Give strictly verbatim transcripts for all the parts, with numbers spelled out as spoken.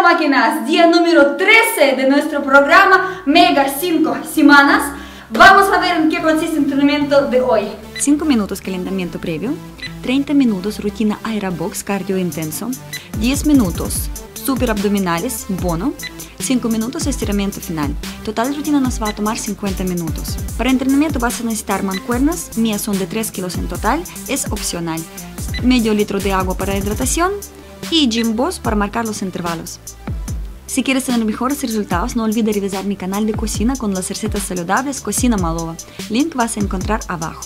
máquinas, día número trece de nuestro programa Mega cinco Semanas. Vamos a ver en qué consiste el entrenamiento de hoy. cinco minutos calentamiento previo, treinta minutos rutina aerobox cardio intenso, diez minutos super abdominales bono, cinco minutos estiramiento final. Total rutina nos va a tomar cincuenta minutos. Para entrenamiento vas a necesitar mancuernas, mías son de tres kilos en total, es opcional. Medio litro de agua para hidratación y Gym Boss para marcar los intervalos. Si quieres tener mejores resultados, no olvides revisar mi canal de cocina con las recetas saludables Cocina Malova. Link vas a encontrar abajo.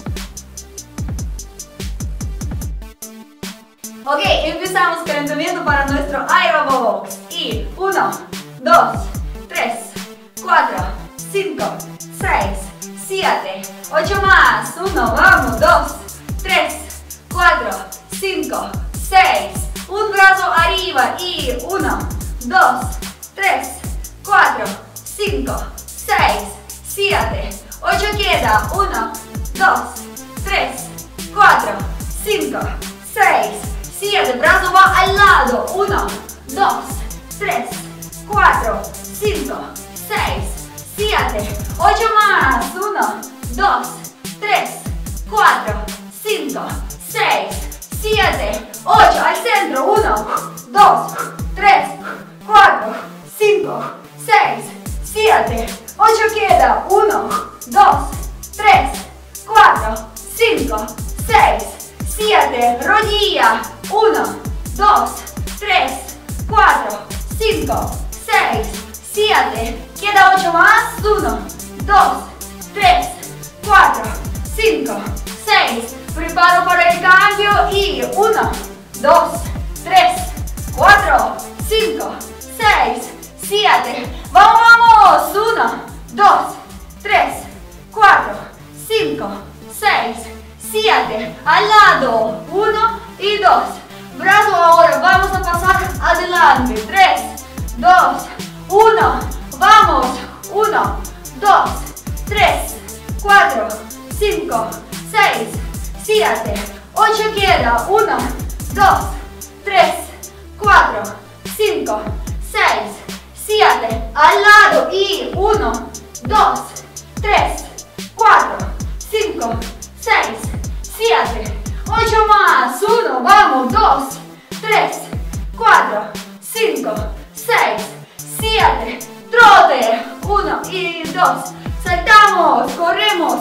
Ok, empezamos calentamiento para nuestro aerobox. Y uno, dos, tres, cuatro, cinco, seis, siete, ocho más. uno, vamos, dos, tres, cuatro, cinco, seis. Un brazo arriba y uno, dos, tres, cuatro, cinco, seis, siete, ocho queda. uno, dos, tres, cuatro, cinco, seis, siete. Brazo va al lado. uno, dos, tres, cuatro, cinco, seis, siete, ocho más. uno, dos, tres, cuatro, cinco, seis, siete, ocho. Al centro. uno, dos, tres, cuatro, cinco, seis, siete, ocho queda. uno, dos, tres, cuatro, cinco, seis, siete. Rodilla. uno, dos, tres, cuatro, cinco, seis, siete. Queda ocho más. uno, dos, tres, cuatro, cinco, seis. Preparo para el cambio y uno, dos, tres, cuatro, cinco, seis, siete. Vamos, vamos. uno, dos, tres, cuatro, cinco, seis, siete. Al lado. uno y dos. Brazo ahora. Vamos a pasar adelante. tres, dos, uno. Vamos. uno, dos, tres, cuatro, cinco, seis, siete, ocho queda. uno, dos, tres, cuatro, cinco, seis, siete. Al lado y uno, dos, tres, cuatro, cinco, seis, siete, ocho más. uno, vamos. dos, tres, cuatro, cinco, seis, siete. Trote. uno y dos. Saltamos, corremos.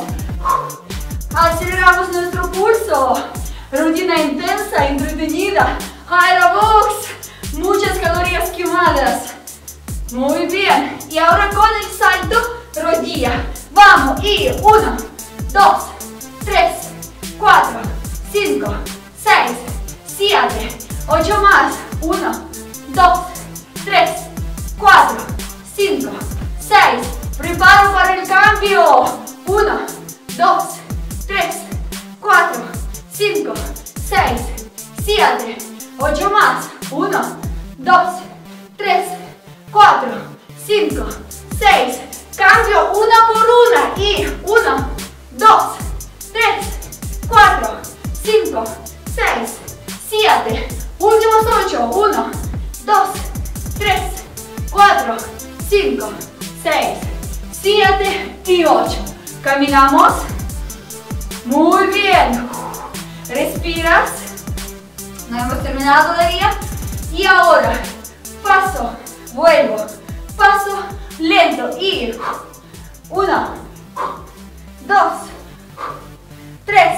Aceleramos nuestro pulso. Rutina intensa, entretenida. Aerobox. Muchas calorías quemadas. Muy bien. Y ahora con el salto, rodilla. Vamos. Y uno, dos, tres, cuatro, cinco, seis, siete, ocho más. uno, dos, tres, cuatro, cinco, seis. Preparo para el cambio. uno, dos, tres, cuatro, cinco, seis, siete, ocho más. uno, dos, tres, cuatro, cinco, seis. Cambio una por una. Y uno, dos, tres, cuatro, cinco, seis, siete. Últimos ocho. uno, dos, tres, cuatro, cinco, seis, siete y ocho. Caminamos. Muy bien. Respiras. No hemos terminado todavía. Y ahora, paso, vuelvo, paso, lento. Y uno, dos, tres,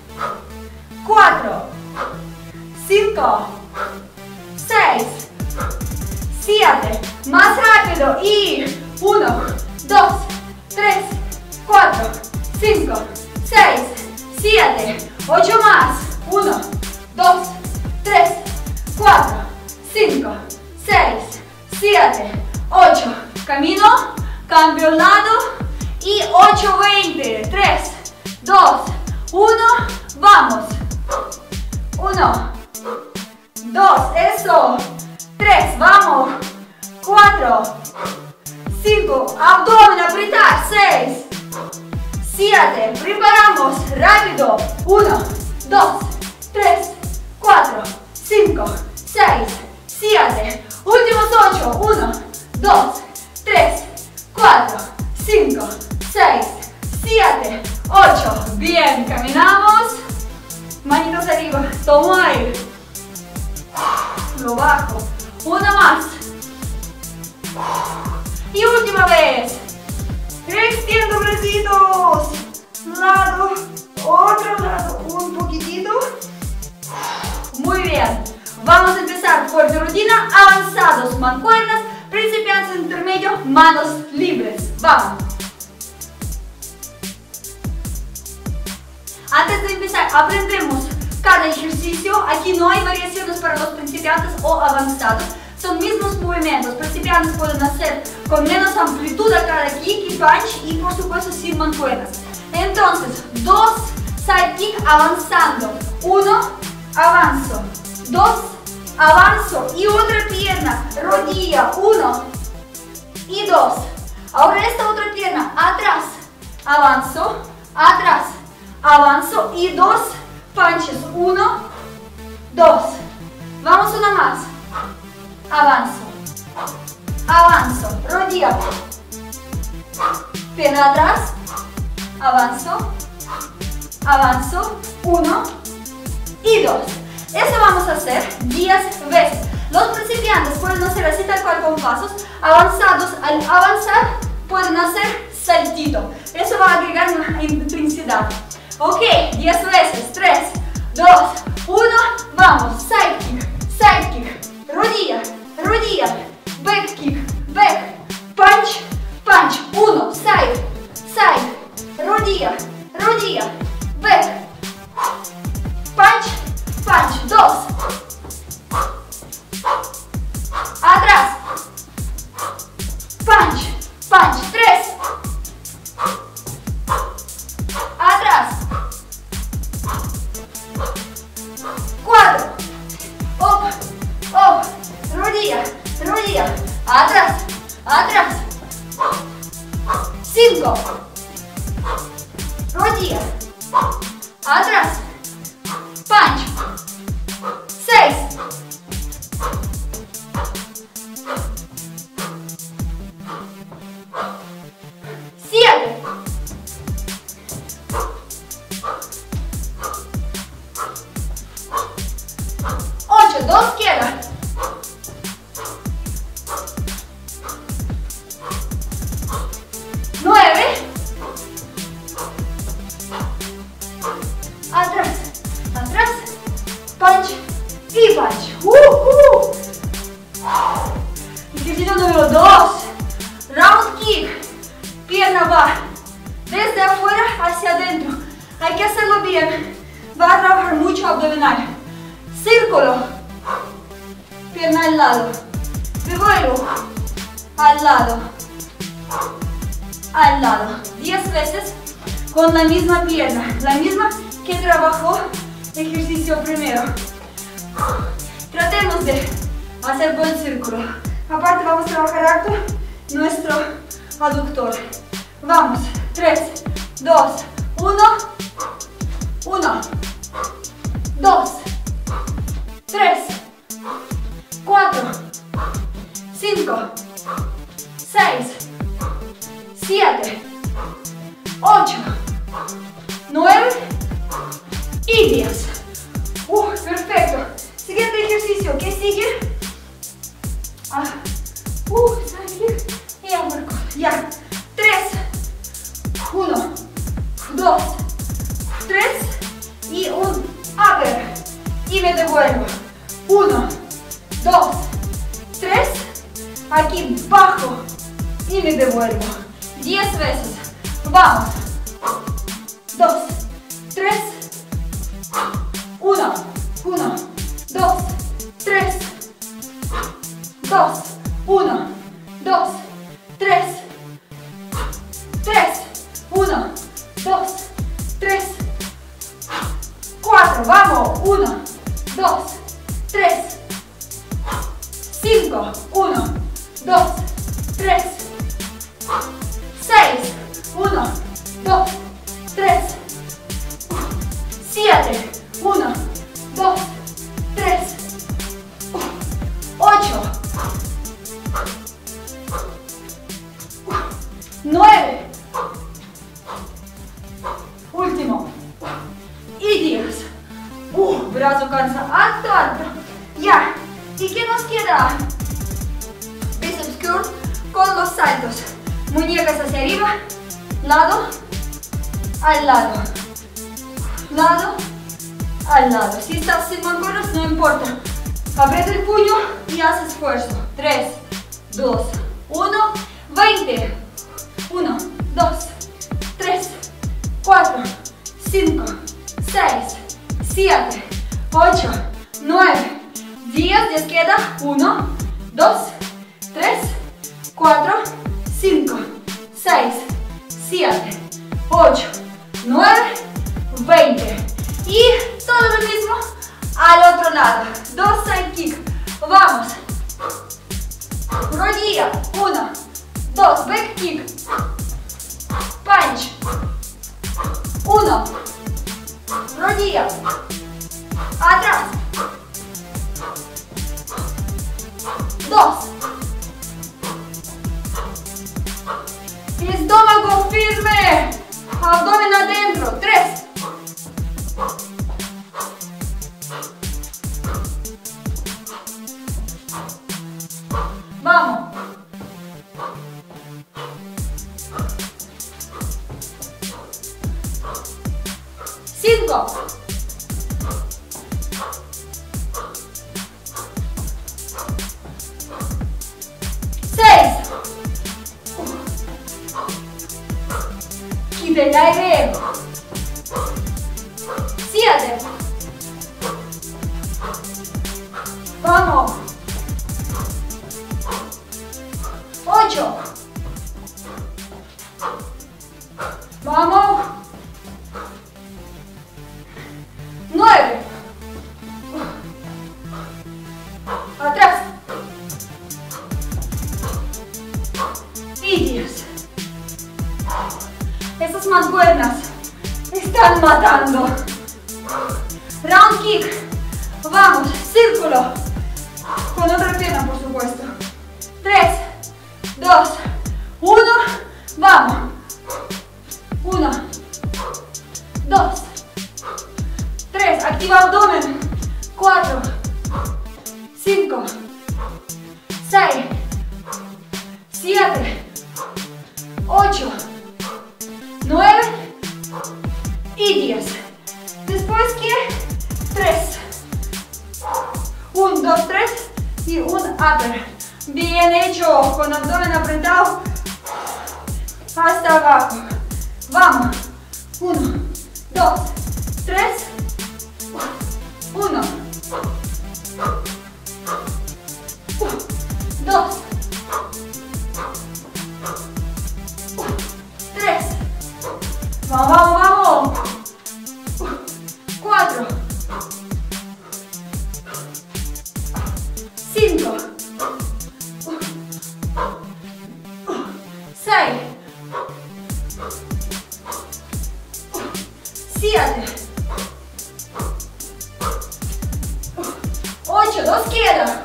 cuatro, cinco, seis, siete. Más rápido. Y uno, dos, tres, cuatro, cinco, seis, siete, ocho más. uno, dos, tres, cuatro, cinco, seis, siete, ocho. Camino, cambio lado y ocho, veinte. tres, dos, uno. Vamos. uno, dos, eso. tres, vamos. cuatro, cinco, abdomen, apretar. seis, siete, preparamos, rápido. uno, dos, tres, cuatro, cinco, seis, siete. Últimos ocho. Tomo aire. Lo bajo. Una más. Y última vez. Extiendo bracitos. Lado, otro lado. Un poquitito. Muy bien. Vamos a empezar fuerte rutina. Avanzados, mancuernas. Principiantes, intermedio, manos libres. Vamos. Antes de empezar, aprendemos cada ejercicio. Aquí no hay variaciones para los principiantes o avanzados. Son mismos movimientos. Principiantes pueden hacer con menos amplitud a cada kick y punch y por supuesto sin mancuernas. Entonces, dos side kick avanzando. Uno, avanzo. Dos, avanzo. Y otra pierna, rodilla. Uno y dos. Ahora esta otra pierna, atrás. Avanzo, atrás. Avanzo y dos punches. Uno, dos. Vamos una más. Avanzo. Avanzo. Rodilla. Pierna atrás. Avanzo. Avanzo. Uno y dos. Eso vamos a hacer diez veces. Los principiantes pueden hacer así tal cual con pasos. Avanzados, al avanzar pueden hacer saltito. Eso va a agregar una intensidad. Ok, diez veces. tres, dos, uno. Vamos. Side kick, side kick. Rodilla, rodilla. Back kick, back. Punch, punch. Uno. Side, side. Rodilla, rodilla. Back. Punch, punch. Dos. Atrás. Punch, punch. Tres. Atrás. Cuatro. Up, up. Rodilla, rodilla. Atrás, atrás. Cinco. Rodilla. Atrás. Punch. Seis. Siete. Ocho. Dos quedan. Nueve. Atrás, atrás. Punch y punch. Uh, uh. Ejercicio número dos. Round kick. Pierna va desde afuera hacia adentro. Hay que hacerlo bien. Va a trabajar mucho abdominal. Círculo. Pierna al lado. Me vuelvo al lado. Al lado. diez veces con la misma pierna. La misma que trabajó ejercicio primero. Tratemos de hacer buen círculo. Aparte vamos a trabajar harto nuestro aductor. Vamos. tres, dos, uno. uno, dos, tres, cuatro, cinco, seis, siete, ocho, nueve y diez. Uh, perfecto. Siguiente ejercicio. ¿Qué sigue? Ah, uh, y uppercut. Ya. tres, uno, dos, tres y un upper. Y me devuelvo. uno, dos, tres. Aquí bajo y me devuelvo. diez veces. Vamos. dos, tres, uno, uno, dos, tres, dos, uno, dos, tres, tres, uno, dos, tres, cuatro, vamos, uno, dos, tres, cinco, uno, dos, tres, seis, uno, dos, tres, siete, uno, dos, tres, ocho, nueve, último, y diez. Uh, brazo cansa alto, alto. Ya. ¿Y qué nos queda? Bíceps curl con los saltos. Muñecas hacia arriba, lado, al lado, lado, al lado. Si estás sin mancuernas, no importa. Aprieta el puño y haz esfuerzo. tres, dos, uno, veinte. uno, dos, tres, cuatro, cinco, seis, siete, ocho, nueve, diez. diez queda. uno, dos, tres, cuatro, cinco, seis, siete, ocho, nueve, veinte. Y todo lo mismo al otro lado. Dos side kick. Vamos. Rodilla. Uno, dos, back kick. Punch. Uno. Rodilla. Atrás. Dos. Estómago firme. Abdomen adentro. Tres. Vamos. Cinco. Seis. Quita el aire. Siete. Vamos. Ocho. Vamos. Nueve. Atrás. Y diez. Esas mancuernas están matando. Round kick. Vamos, círculo. Con otra pierna, por supuesto. Tres, dos, uno. Vamos. Uno, dos, tres. Activa abdomen. Cuatro, cinco, seis, siete, ocho, nueve y diez. Después que tres. Un, dos, tres y un upper. Bien hecho, con abdomen apretado hasta abajo. Vamos. Uno, dos, tres. Uno. Dos. Tres. Vamos, vamos, vamos. Cuatro. Cinco. Seis. Siete. Ocho. Dos queda.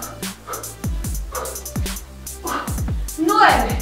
Nueve.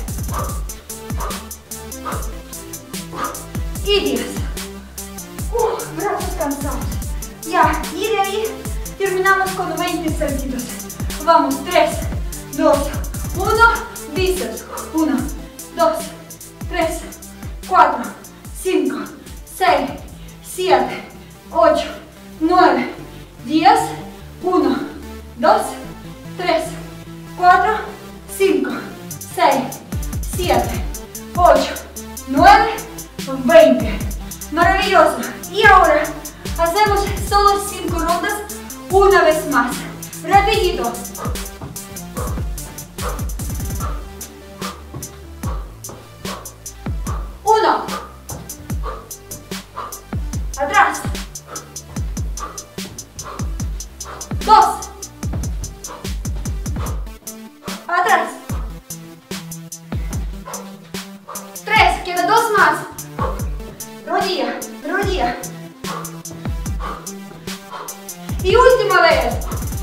Y diez. Uh, brazos cansados. Ya, y de ahí terminamos con veinte saltitos. Vamos, tres, dos, uno, bíceps. uno, dos, tres, cuatro, cinco, seis, siete, ocho, nueve, diez. uno, dos, tres, cuatro, cinco, seis, siete, ocho, nueve, veinte. Maravilloso. Y ahora hacemos solo cinco rondas una vez más. Rapidito. Uno. Atrás. Dos. Atrás. Tres. Queda dos más. Rodilla, rodilla. Y última vez.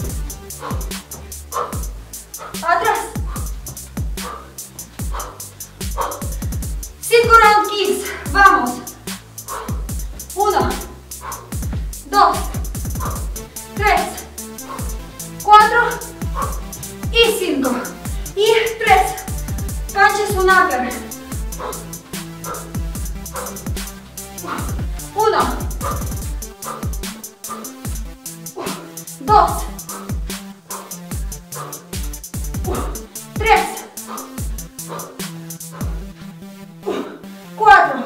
Atrás. Cinco round kicks. Vamos. Uno, dos, dos, tres, cuatro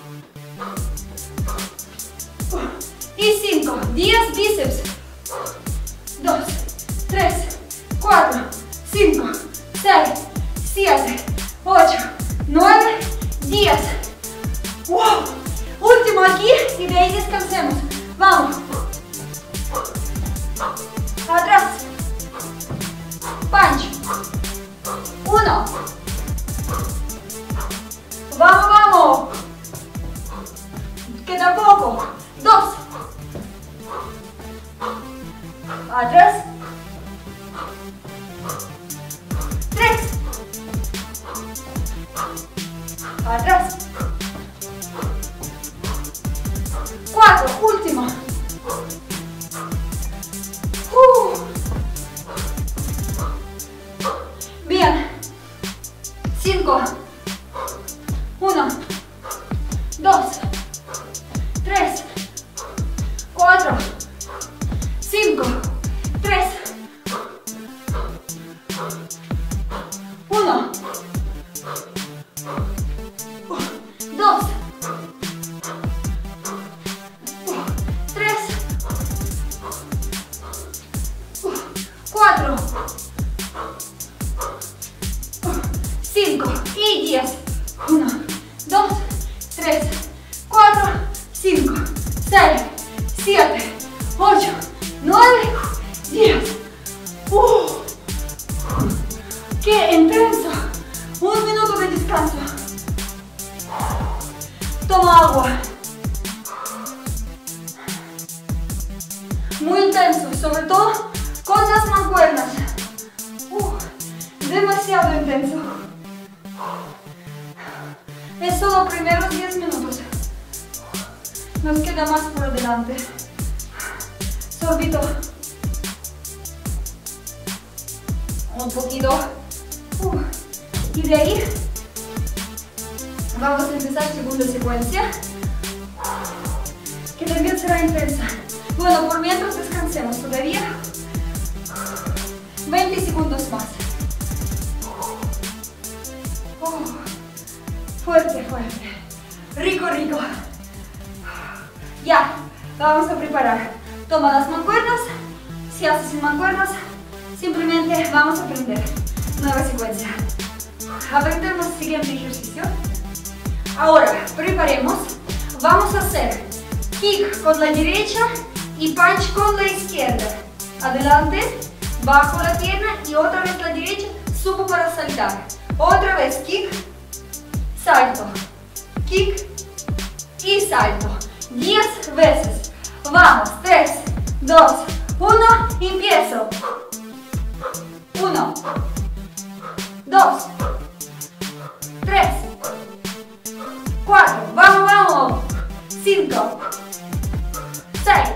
y cinco. diez bíceps. dos, tres, cuatro, cinco, seis, siete, ocho, nueve, diez. ¡Wow! Último aquí y de ahí descansemos. Vamos. Atrás. Punch. Uno. Vamos, vamos. Queda poco. Dos. Atrás. Tres. Atrás. Cuatro. Último. Uh. Bien. Cinco. Uno. Dos. Tres. Cuatro. Cinco. Tres. Uno. Dos. Tres. Cuatro. Cinco. Y diez. Uno. Dos. Tres. Cuatro. Cinco. Seis. Siete. Ocho. Nueve. Diez. Uh, ¡Qué intenso! Un minuto de descanso. Toma agua. Muy intenso, sobre todo con las mancuernas. Uh, demasiado intenso. Es solo primeros diez minutos. Nos queda más por delante. Sorbito. Un poquito. Uh, y de ahí vamos a empezar segunda secuencia, que también será intensa. Bueno, por mientras descansemos todavía veinte segundos más. Oh, fuerte, fuerte. Rico, rico. Ya, vamos a preparar. Toma las mancuernas. Si haces sin mancuernas, simplemente vamos a aprender. Nueva secuencia. Aprendemos el siguiente ejercicio. Ahora, preparemos. Vamos a hacer kick con la derecha y punch con la izquierda. Adelante, bajo la pierna y otra vez la derecha, subo para saltar. Otra vez kick, salto, kick y salto. diez veces. Vamos, tres, dos, uno, empiezo. uno, dos, tres, cuatro, vamos, vamos, cinco, seis,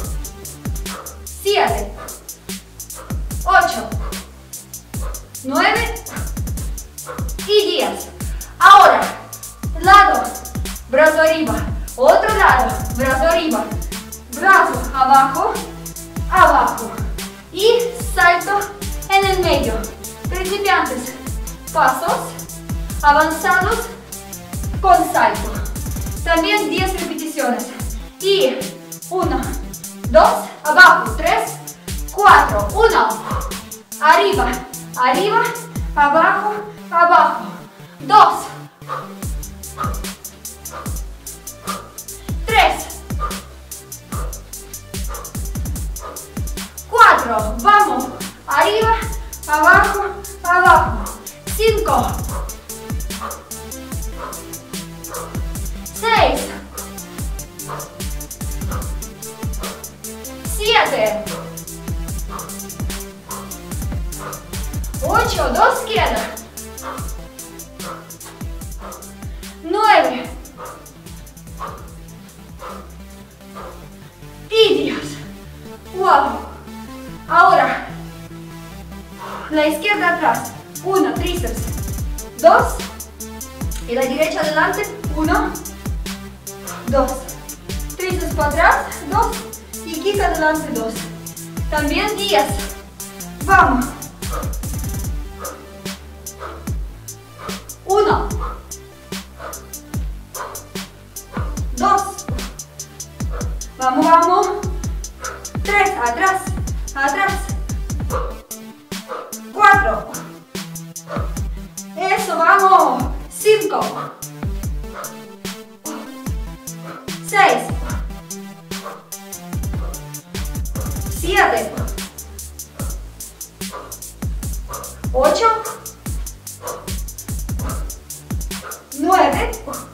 siete, ocho, nueve y diez. Ahora, lado, brazo arriba, otro lado, brazo arriba, brazo abajo, abajo y salto en el medio. Principiantes, pasos, avanzados con salto. También diez repeticiones. Y uno, dos, abajo, tres, cuatro, uno, arriba, arriba, abajo, abajo, dos, tres, cuatro, vamos, arriba, abajo, abajo, cinco, seis, siete, ocho, dos queda, nueve y diez. Wow. Ahora la izquierda atrás, uno, tríceps, dos, y la derecha adelante, uno, dos, tríceps para atrás, dos, y kick adelante, dos. También diez. Vamos. Uno. Dos. Vamos, vamos. Tres. Atrás. Atrás. Cuatro. Eso, vamos. Cinco. Seis. Siete. Ocho. Nueve.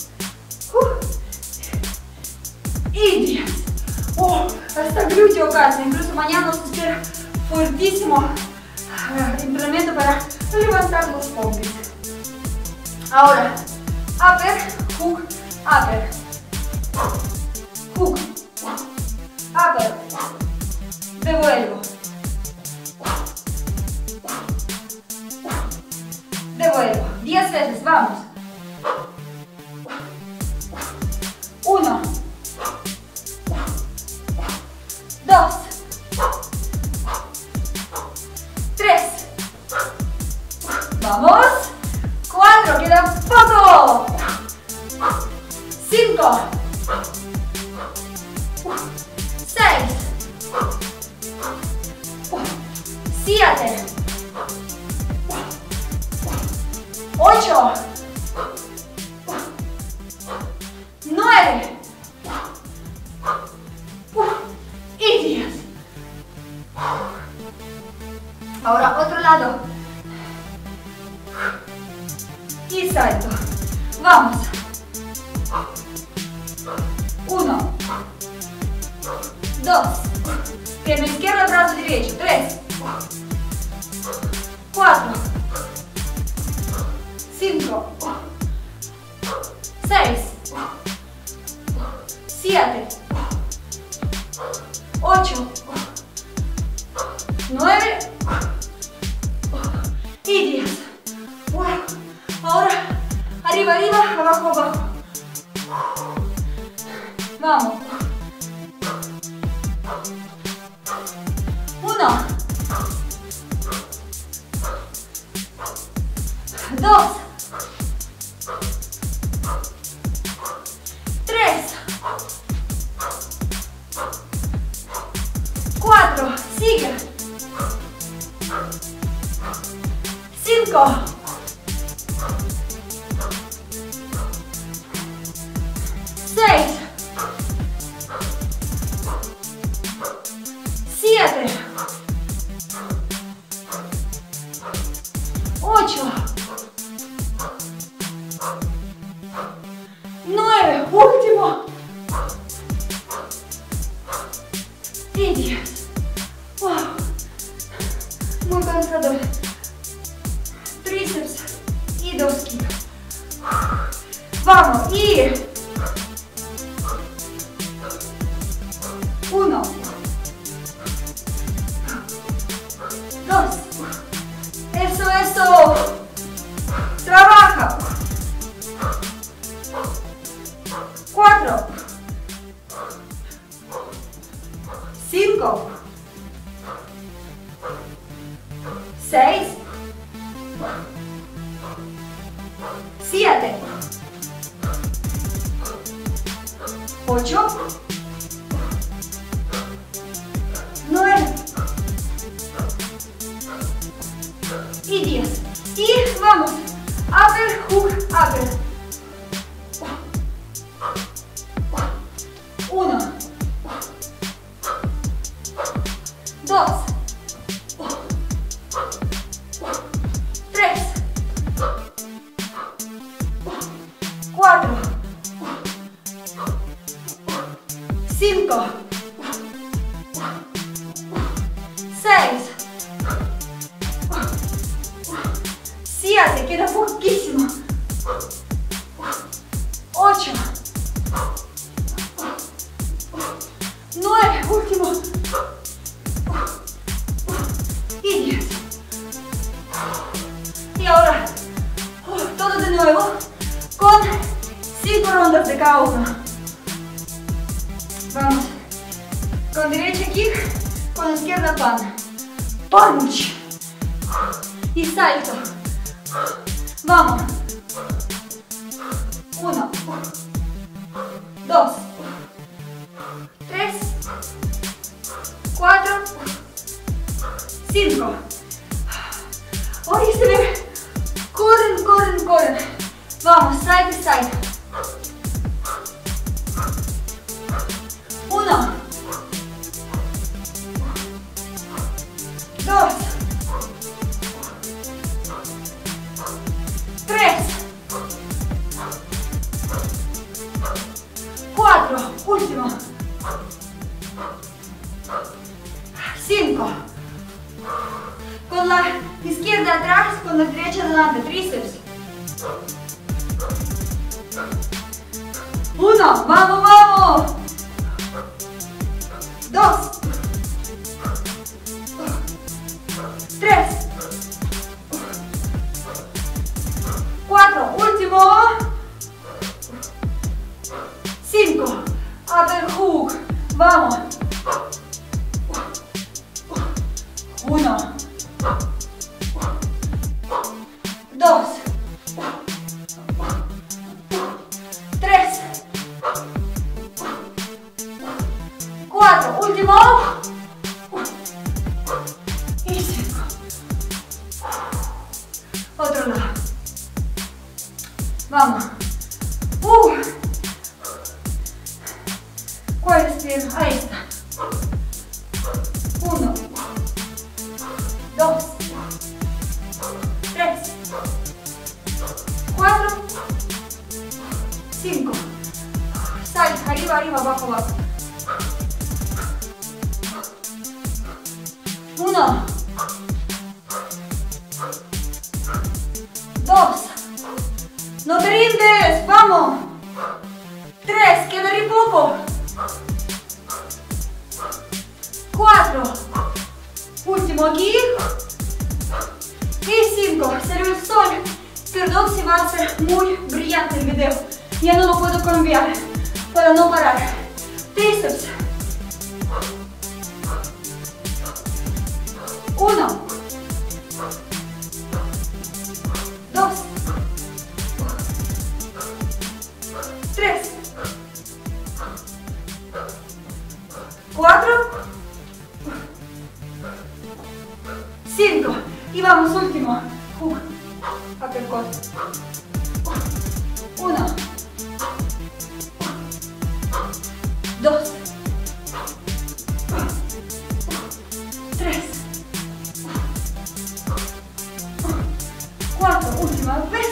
Y diez. Oh, hasta glúteo casi. Incluso mañana nos espera fuertísimo entrenamiento para levantar los pompis. Ahora, upper, hook, upper, hook, upper, devuelvo, devuelvo, diez veces, vamos. Uno, dos, tres, vamos. Cuatro, queda poco. Cinco. Seis. Siete. Ocho. Nueve. Y diez. Ahora otro lado. Y salto. Vamos. Uno. Dos. Pierna izquierda, brazo derecho. Tres. Cuatro. Cinco. Seis. Siete. Ocho. Nueve. Y diez. Wow. Ahora, arriba, arriba, abajo, abajo. Vamos. Uno. Dos. Tres. Cuatro. Sigue. Cinco. Seis. Siete. Ocho. Nueve. Último. Y diez. Wow. Muy cansador. Tríceps y dos kilos. Vamos. Y uno. Dos. Eso, eso. Trabaja. Cuatro. Cinco. Seis. Siete. Ocho. Nueve. Y diez. Y vamos. Upper, hook, upper. Uno. Dos. Tres. Cuatro. Cinco. Seis. Siete, queda poquísimo. Ocho. Nueve, último. Y diez. Y ahora, todo de nuevo, con cinco rondas de cada uno. Vamos. Con derecha kick, Con la izquierda pan. Punch. Y salto. Vamos. Uno. Dos. Tres. Cuatro. Cinco. Oye, se ve. Corren, corren, corren. Vamos, side to side. Uno. Dos. Tres. Cuatro. Último. Cinco. Con la izquierda atrás, con la derecha adelante, tríceps. Uno, vamos, vamos. Dos. Tres. Cuatro, último. Cinco. Upper hook. Vamos. Uno. Dos. Tres. Cuatro. Último. Y cinco. Otro lado. Vamos. Uh. ¿Cuál es bien? Ahí está. Uno. Dos. Tres. Cuatro. Cinco. Sal, arriba, arriba, abajo, abajo. Uno. Dos. No te rindes, vamos. Tres, queda muy poco. Cuatro. Último aquí. Y cinco. Salió el sol. Perdón si va a ser muy brillante el video. Ya no lo puedo cambiar para no parar. Tríceps. Uno. Dos. Tres. Cuatro. Cinco. Y vamos, último. Uh, uppercut. Uno. Dos. Tres. Cuatro. Última vez.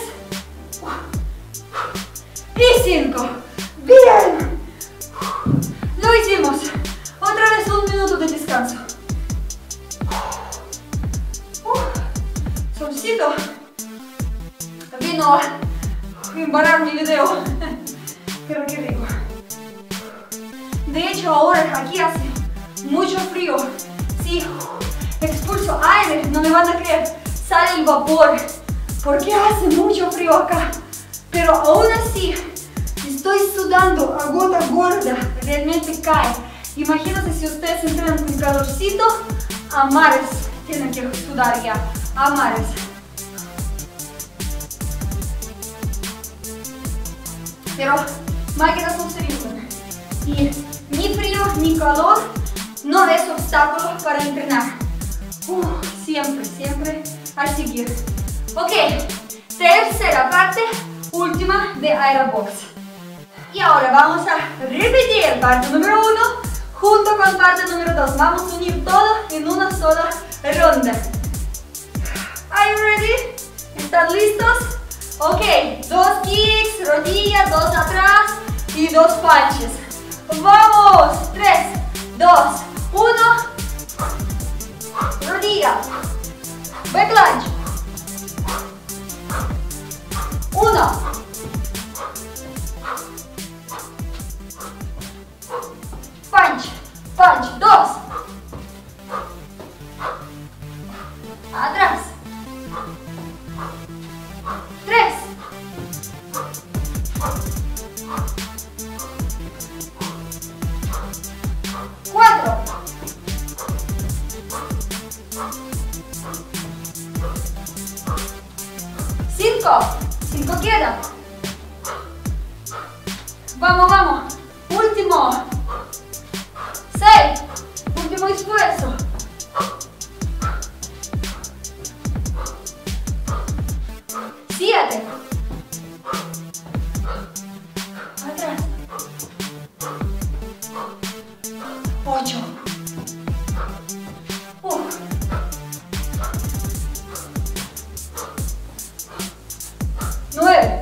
Y cinco. Bien. Lo hicimos. Otra vez un minuto de descanso. Solcito vino a embarrar mi video. Pero qué rico. De hecho, ahora aquí hace mucho frío. Si expulso aire, no me van a creer, sale el vapor. Porque hace mucho frío acá. Pero aún así, estoy sudando a gota gorda. Realmente cae. Imagínense si ustedes entrenan con calorcito, a mares tienen que sudar ya. A mares. Pero máquinas no sirven. Y ni frío ni calor no es obstáculo para entrenar. Uh, siempre, siempre a seguir. Ok, tercera parte, última de Aerobox. Y ahora vamos a repetir parte número uno junto con parte número dos. Vamos a unir todo en una sola ronda. Are you ready? ¿Están listos? Ok, dos kicks, rodillas, dos atrás y dos punches. Vamos, tres, dos, uno, rodilla, back lunge, uno, punch, punch, dos, atrás, tres, cuatro, cinco, cinco queda. Vamos, vamos. Último. seis. Último esfuerzo. siete. Atrás. ocho. Uh. nueve.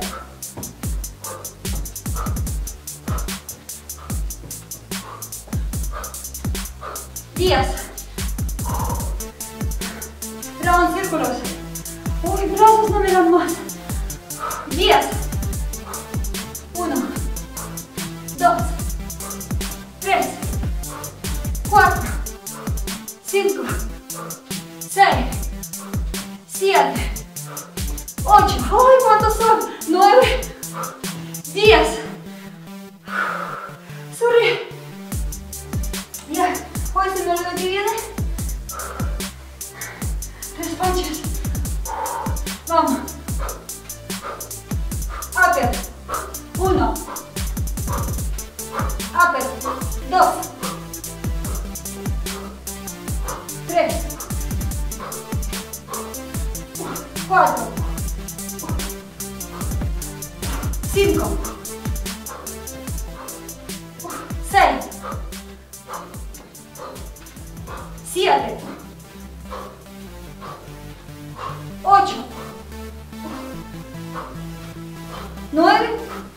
diez. Round círculos. Uy, brazos no me dan más. diez. uno. dos. tres. cuatro. cinco. seis. siete. ocho. ¡Ay, cuántos son! nueve. diez. Sorry. Ya. Hoy se me olvidó que viene. Tres punches. Vamos. Upper. Uno. Upper. Dos. Tres. Cuatro. Cinco. Seis. Siete. Ocho. Nueve.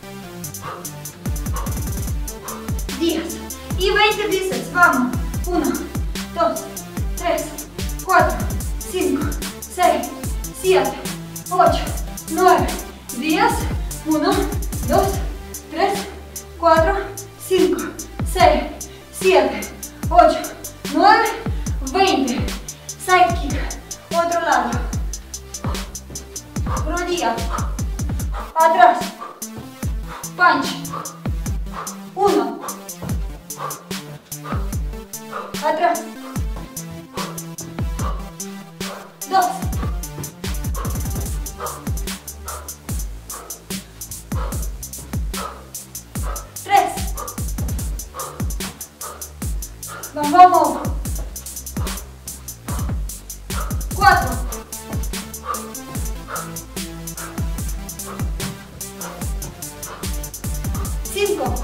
Diez. Y veinte bíceps. Vamos. Uno, dos, tres, cuatro, cinco, seis, siete, ocho, nueve, diez. Uno, dos, tres, cuatro, cinco, seis, siete, ocho, nueve, veinte. Side kick. Otro lado. Rodilla. Atrás. Punch. Uno. Atrás. Dos. Tres. Vamos. Cuatro. Cinco.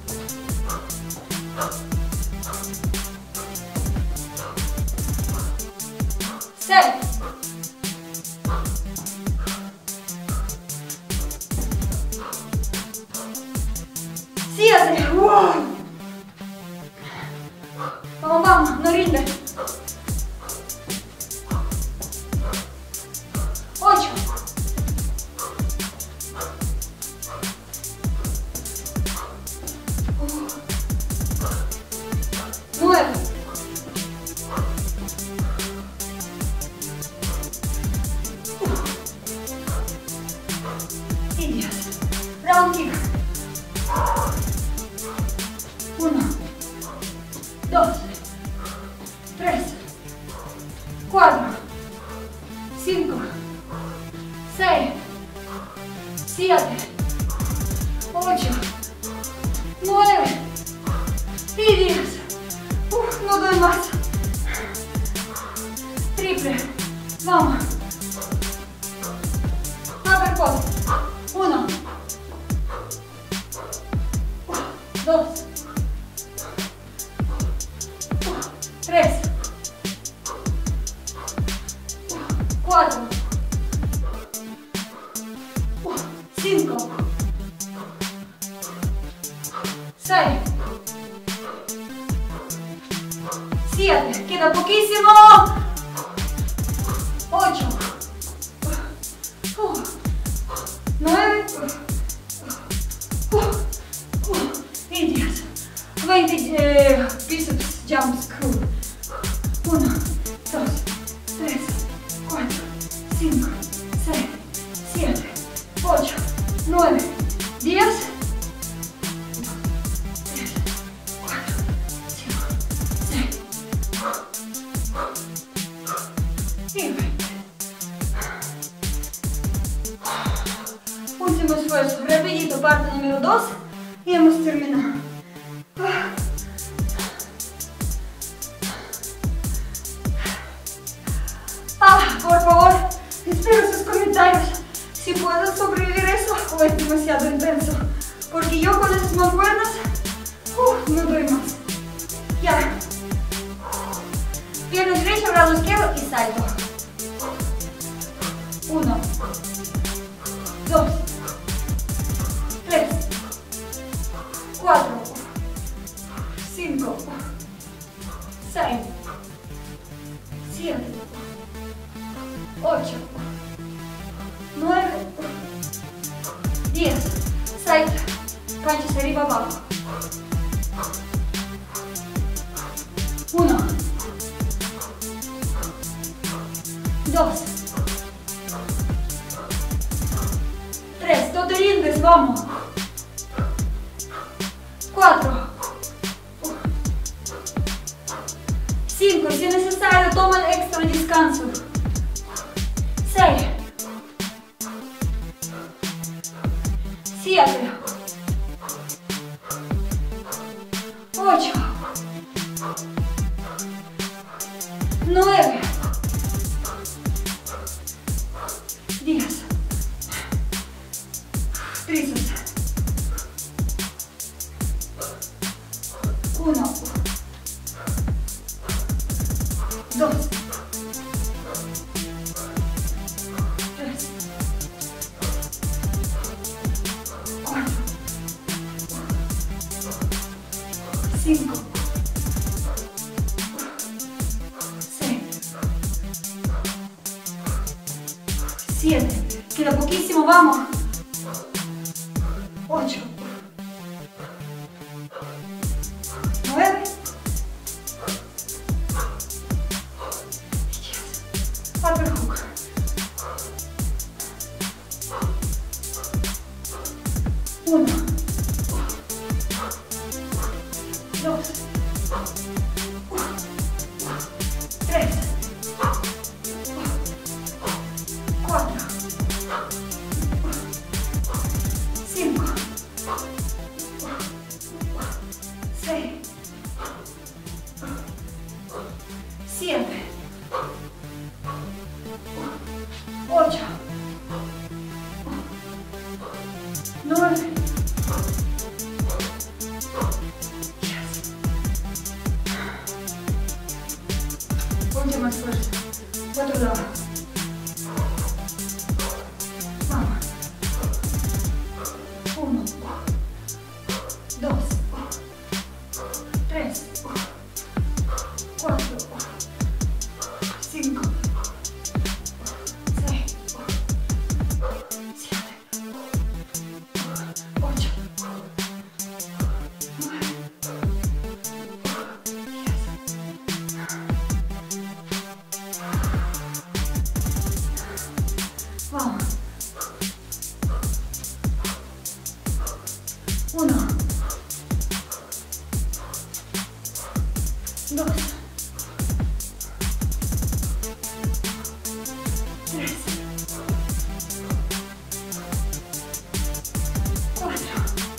Seis. Siete. Wow. Vamos, vamos, no rinde. Ocho. Nueve. Y diez. Round kick. Uno, dos, tres, cuatro, cinco, seis, siete, ocho, nueve y diez. Uf, no doy más. Triple. Vamos. Uppercut. Uno. Dos. Tres. Cuatro. Cinco. Seis. Siete. Queda poquísimo. Ocho. Nueve. Y diez. Veinte eh, bíceps jump screw. Uno, dos, tres, cuatro, cinco, seis, siete, ocho, nueve, diez. Tres, cuatro, cinco, seis. Y veinte. parte número dos y hemos terminado. Ah, por favor, espero sus comentarios. Si puedo sobrevivir eso o es demasiado intenso. Porque yo con esas mancuernas, uh, no doy más. Ya. Pierna derecha, brazo izquierdo y salto. Uno. Dos. Tres. Cuatro. Cinco. Seis. Siete. Ocho. Nueve. Diez. Salto. Canchas arriba, abajo. Uno. Dos. Tres. No te rindes, vamos. Cuatro. Cinco. Si es necesario, toma el extra descanso. Seis. Siete. Ocho. Nueve. Diez. Tríceps. Uno. Dos. Tres. Cuatro. Cinco. Siete. Queda poquísimo, vamos. Ocho. Nueve. Diez. Upper hook. Uno. Dos. Tres. Cuatro. Cinco. Seis. Siete. Ocho. Nueve. Ponte más fuerza. Otro lado. Vamos. Uno. Dos. Tres. Cuatro. Cinco. Seis. Siete. Ocho. Nueve. Vamos. Uno. Dos. Tres. Cuatro.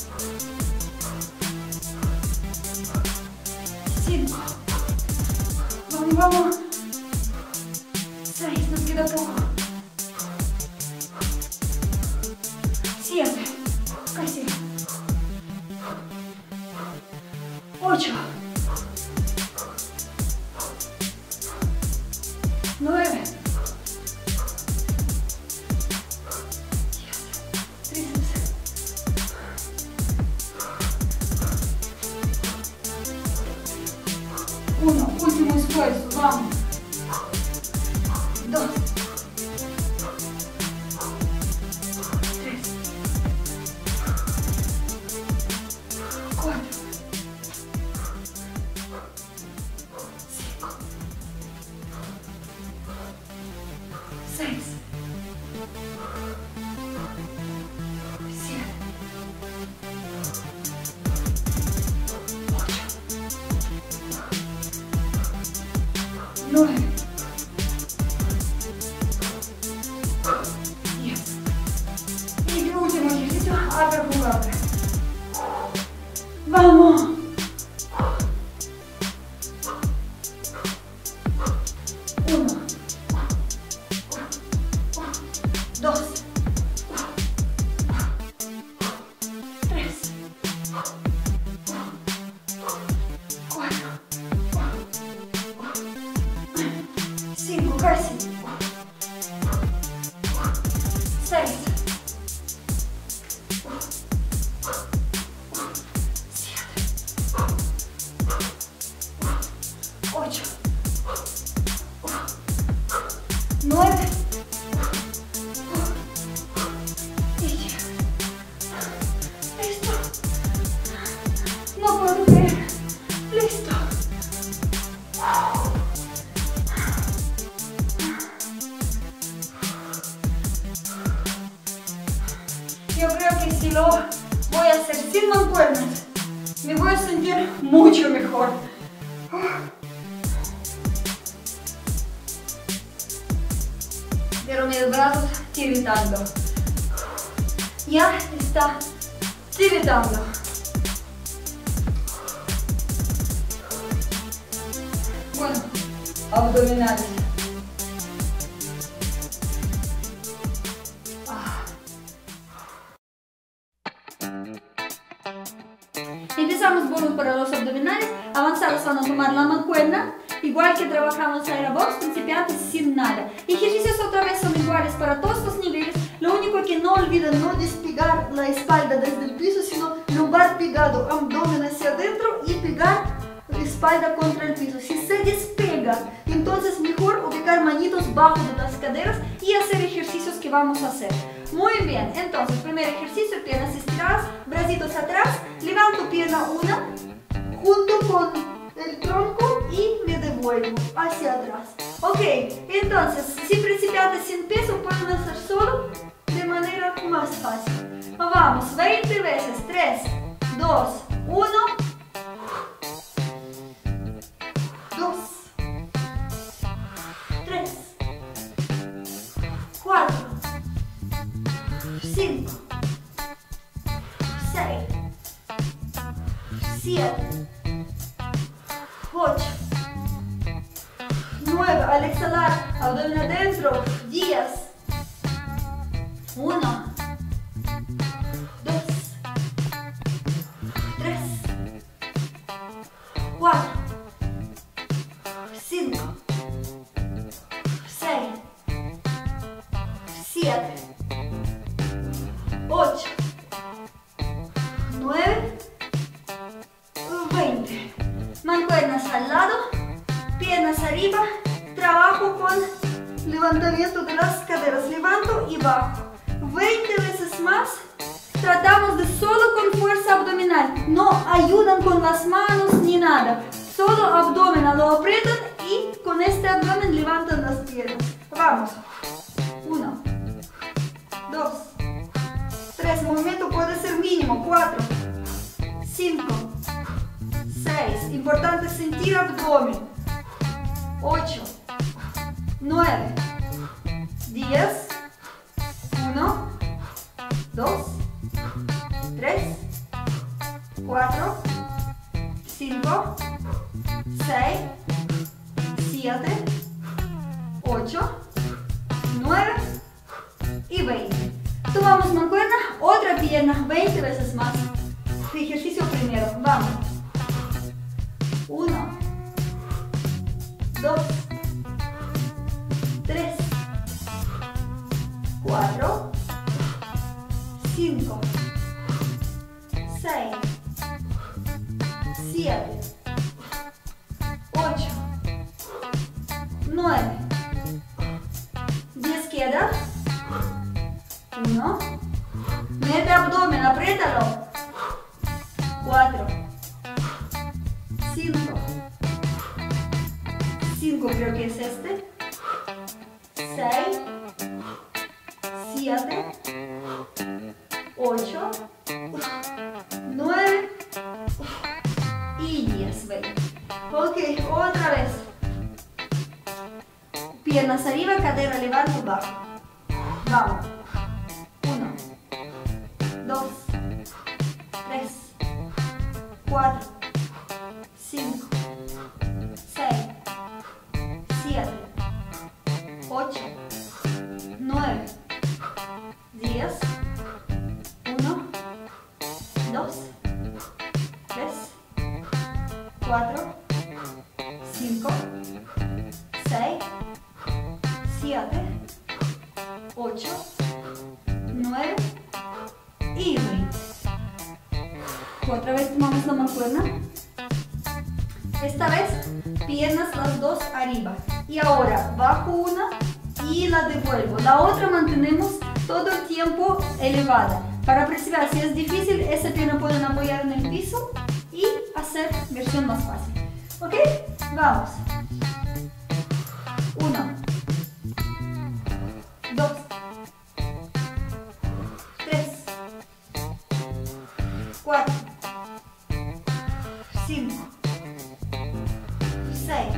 Cinco. Vamos, vamos. Seis, nos queda poco. Siete. Casi. Ocho. Nueve. Diez. Tríceps. Uno. Último esfuerzo. Vamos. Dos. Tres. Cuatro. Cinco. Seis. Siete. Ocho. Nueve. Diez. Y el último ejercicio, upper hook upper. Vamos. Uno. Dos. Tres. Cuatro. Cinco, casi. Seis. Ocho, nueve y diez. Listo. No puedo creer. Listo. Yo creo que si lo voy a hacer sin mancuernas, me voy a sentir mucho mejor. Pero mis brazos tiritando. Ya está tiritando. Bueno, abdominales. Ah. Empezamos bonus para los abdominales. Avanzados van a tomar la mancuerna. Igual que trabajamos aerobox, principiantes sin nada. Ejercicios otra vez son iguales para todos los niveles. Lo único que no olviden no despegar la espalda desde el piso, sino lumbar pegado, abdomen hacia adentro y pegar la espalda contra el piso. Si se despega, entonces mejor ubicar manitos bajo de las caderas y hacer ejercicios que vamos a hacer. Muy bien, entonces primer ejercicio, piernas estiradas, bracitos atrás, levanto pierna una, junto con el tronco y me devuelvo hacia atrás. Ok, entonces, si principiantes sin peso pueden hacer solo de manera más fácil. Vamos, veinte veces. tres, dos, uno. dos, tres, cuatro, cinco, seis, siete, ocho, nueve, al exhalar, abdomen adentro, diez, uno, dos, tres, cuatro, cinco, seis, siete, ocho, nueve, veinte. Mancuernas al lado, piernas arriba, trabajo con levantamiento de las caderas, levanto y bajo. veinte veces más, tratamos de solo con fuerza abdominal, no ayudan con las manos ni nada, solo abdomen, lo aprietan y con este abdomen levantan las piernas. Vamos, uno, dos, tres, movimiento puede ser mínimo, cuatro, cinco, seis, importante sentir abdomen, ocho, nueve, diez, uno, dos, tres, cuatro, cinco, seis, siete, ocho, nueve y veinte. Tomamos mancuerna, otra pierna, veinte veces más. Ejercicio primero, vamos. uno, dos, tres, cuatro, cinco, seis, siete, ocho, nueve, diez queda, uno, mete abdomen, apriétalo, cuatro, cinco, cinco creo que es este, seis, siete, ocho, nueve y diez, veinte. Ok, otra vez. Piernas arriba, cadera levanto, bajo. Vamos. Uno, dos, cuatro, cinco, seis, siete, ocho, nueve, diez, uno, dos, tres, cuatro, cinco, seis, siete, ocho, nueve y veinte. Otra vez tomamos la mancuerna. Esta vez piernas las dos arriba. Y ahora bajo una y la devuelvo. La otra mantenemos todo el tiempo elevada. Para percibir si es difícil, esa pierna pueden apoyar en el piso y hacer versión más fácil. ¿Ok? Vamos. Uno. Dos. Tres. Cuatro. Cinco. Seis.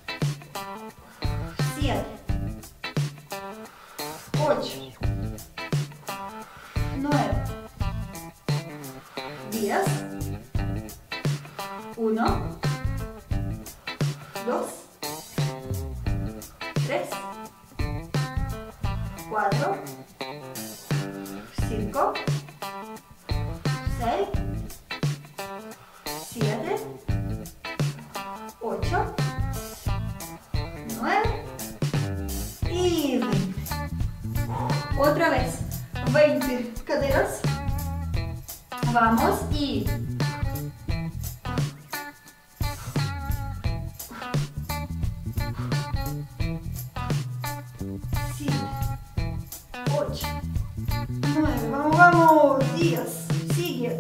Siete. Ocho. Nueve. Diez. Uno. Dos. Tres. Cuatro. Cinco. Seis. Siete. Ocho. Nueve. Y veinte. Otra vez. veinte caderas. Vamos y ocho, nueve, vamos, vamos, diez, sigue,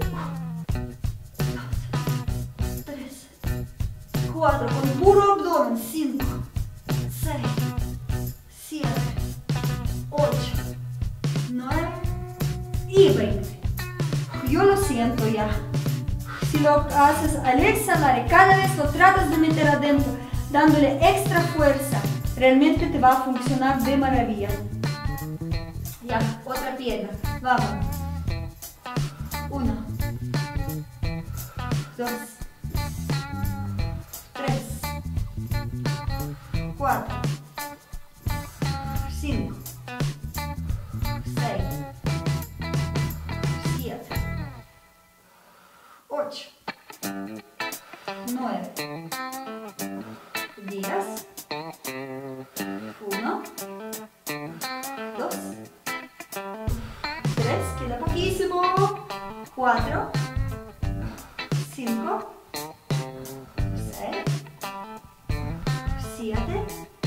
dos, tres, cuatro, con puro abdomen, cinco, seis, siete, ocho, nueve y veinte. Yo lo siento ya. Si lo haces al exhalar y cada vez lo tratas de meter adentro, dándole extra fuerza, realmente te va a funcionar de maravilla. Ya, otra pierna. Vamos. Uno. Dos. Tres. Cuatro. Cinco. Seis. Siete. Ocho. Nueve. Diez. Uno. Dos. Tres, queda poquísimo. Cuatro. Cinco. Seis. Siete.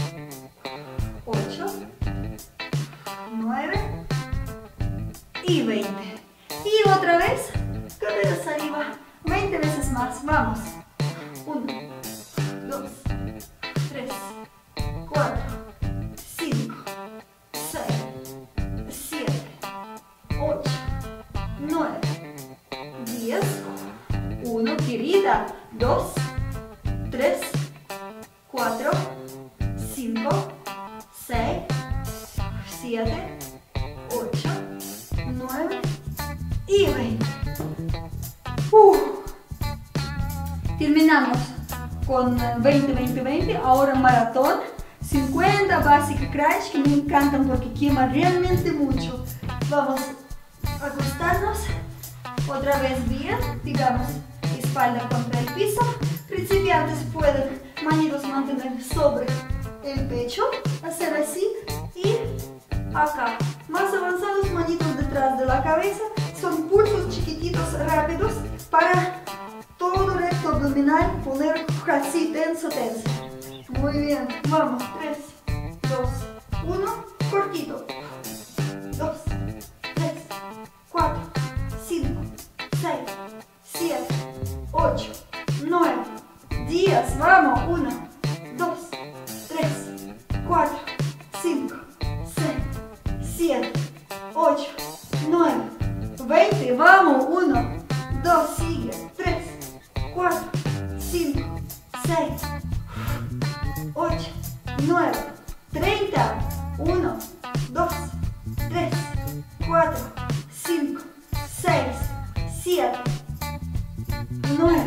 Ocho. Nueve. Y veinte. Y otra vez, caderas arriba. veinte veces más. Vamos. Uno. Dos. Tres. Cuatro. Cinco. Seis. Siete. Ocho. Nueve. Diez. Uno. Querida. Dos. Tres. Cuatro. Cinco. Seis. Siete. Ocho. Nueve. Y veinte. Uh. Terminamos con veinte, veinte, veinte. Ahora maratón. cincuenta basic crunch que me encantan porque quema realmente mucho. Vamos a acostarnos. Otra vez bien. Digamos, espalda contra el piso. Principiantes pueden manitos mantener sobre el pecho. Hacer así. Y acá. Más avanzados, manitos detrás de la cabeza. Son pulsos chiquititos, rápidos, para todo recto abdominal poner así, tenso, tenso. Muy bien, vamos, tres, dos, uno, cortito. Dos, tres, cuatro, cinco, seis, siete, ocho, nueve, diez, vamos, uno, dos, tres, cuatro, cinco, seis, siete, ocho, nueve, veinte, vamos, uno, dos, sigue, tres, cuatro, cinco, seis, ocho, nueve, treinta, uno, dos, tres, cuatro, cinco, seis, siete, nueve,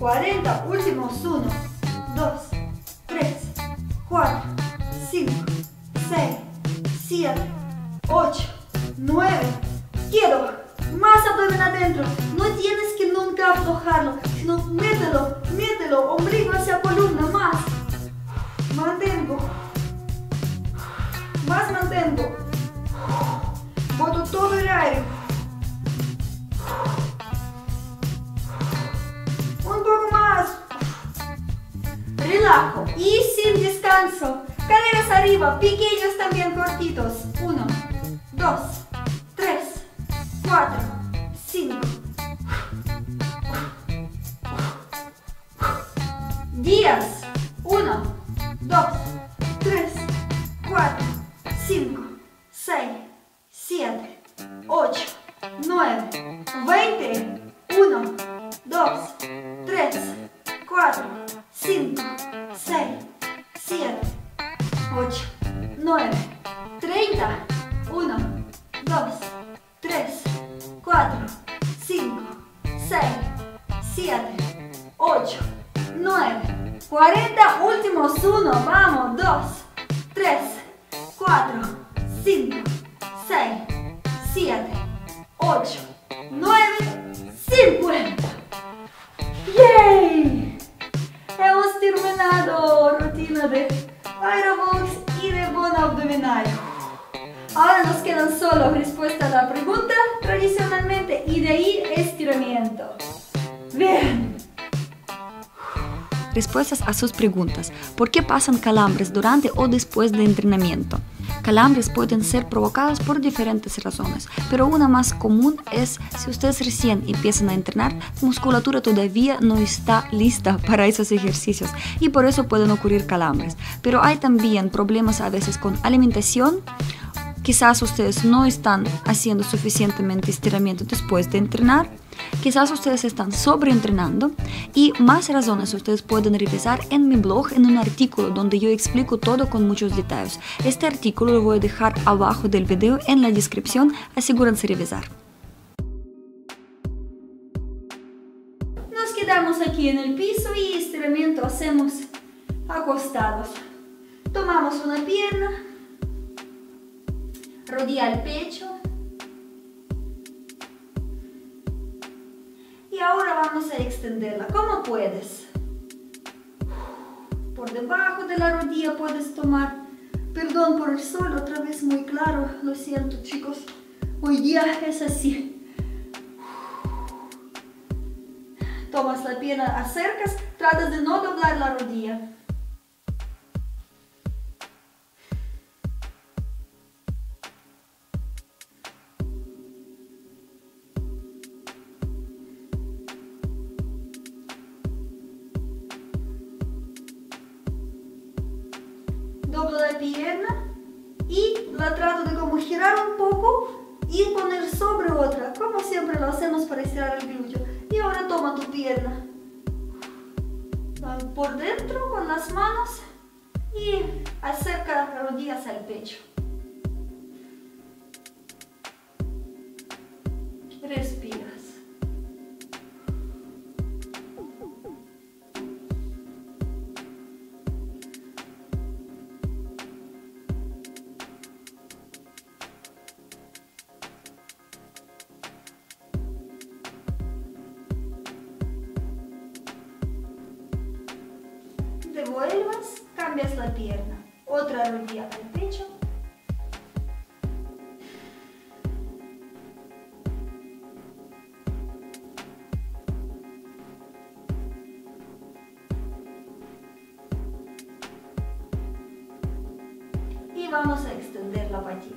cuarenta, últimos, uno, dos, tres, cuatro, cinco, seis, siete, ocho, nueve, quedo, más abdomen adentro, no tienes que nunca aflojarlo, sino mételo, mételo, ombligo hacia columna, más, mantengo, más mantengo, boto todo el aire, un poco más, relajo y sin descanso, caderas arriba, pequeños también cortitos, uno, dos, tres, cuatro, cinco, diez, uno, dos, tres, cuatro, cinco, seis, siete, ocho, nueve, veinte, uno, dos, tres, cuatro, cinco, seis, siete, ocho, nueve, treinta, uno, dos, tres, cuatro, cinco, seis, siete, ocho, nueve, cuarenta, últimos, uno, vamos, dos, tres, cuatro, cinco, seis, siete, ocho, nueve, cincuenta. ¡Yay! Hemos terminado rutina de Aerobox y de bono abdominal. Ahora nos quedan solo respuesta a la pregunta tradicionalmente y de ahí estiramiento. Bien. Respuestas a sus preguntas. ¿Por qué pasan calambres durante o después de entrenamiento? Calambres pueden ser provocados por diferentes razones, pero una más común es si ustedes recién empiezan a entrenar, su musculatura todavía no está lista para esos ejercicios y por eso pueden ocurrir calambres. Pero hay también problemas a veces con alimentación. Quizás ustedes no están haciendo suficientemente estiramiento después de entrenar. Quizás ustedes están sobreentrenando y más razones ustedes pueden revisar en mi blog en un artículo donde yo explico todo con muchos detalles. Este artículo lo voy a dejar abajo del video en la descripción, asegúrense de revisar. Nos quedamos aquí en el piso y estiramiento hacemos acostados. Tomamos una pierna, rodilla al pecho. Y ahora vamos a extenderla. ¿Cómo puedes? Por debajo de la rodilla puedes tomar. Perdón por el sol, otra vez muy claro. Lo siento, chicos. Hoy día es así. Tomas la pierna, acercas, tratas de no doblar la rodilla. Doblo la pierna y la trato de como girar un poco y poner sobre otra, como siempre lo hacemos para estirar el glúteo. Y ahora toma tu pierna por dentro con las manos y acerca las rodillas al pecho. Respiras. Devuelvas, cambias la pierna, otra rodilla al pecho. Y vamos a extender la patita.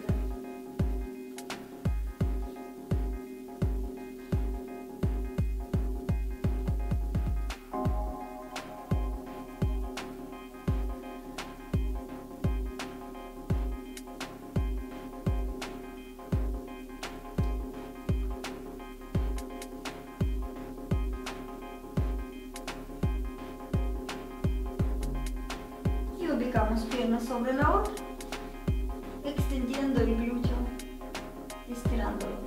Y ubicamos pierna sobre la otra, extendiendo el glúteo, estirándolo.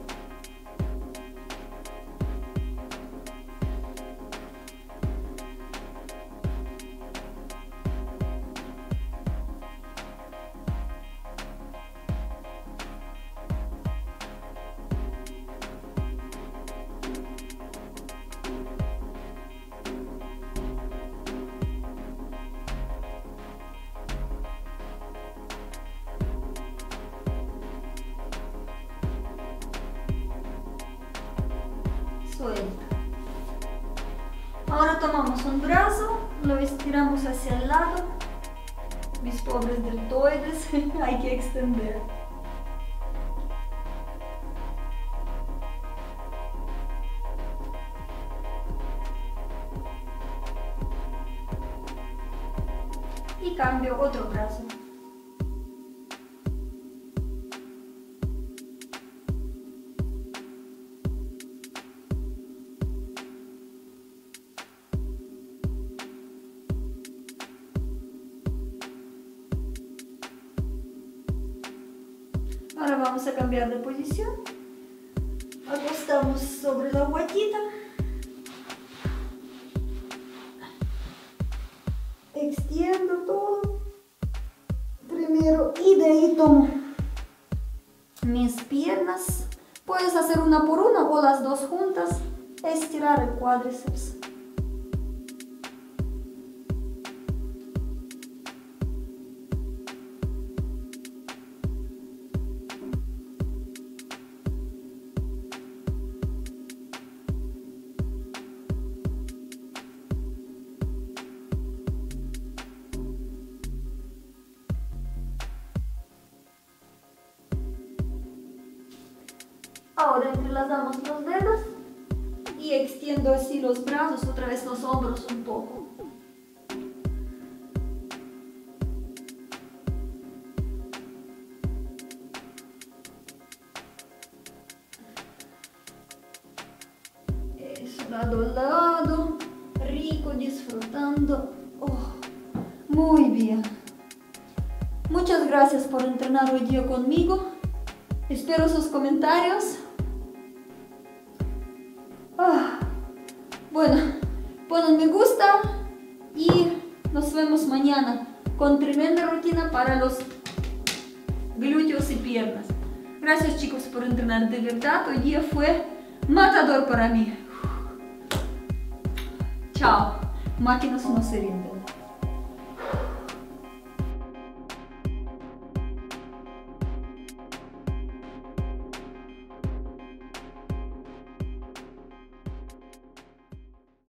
un brazo, lo estiramos hacia el lado. Mis pobres deltoides, hay que extender. Y cambio otro brazo. Ahora vamos a cambiar de posición. Acostamos sobre la guatita. Extiendo todo. Primero y de ahí tomo mis piernas. Puedes hacer una por una o las dos juntas. Estirar el cuádriceps. Ahora entrelazamos los dedos y extiendo así los brazos, otra vez los hombros un poco. Eso, lado a lado, rico, disfrutando. Oh, muy bien. Muchas gracias por entrenar hoy día conmigo. Espero sus comentarios. Ah, bueno, ponen me gusta y nos vemos mañana con tremenda rutina para los glúteos y piernas. Gracias chicos por entrenar, de verdad, hoy día fue matador para mí. Chao, máquinas no se rinden.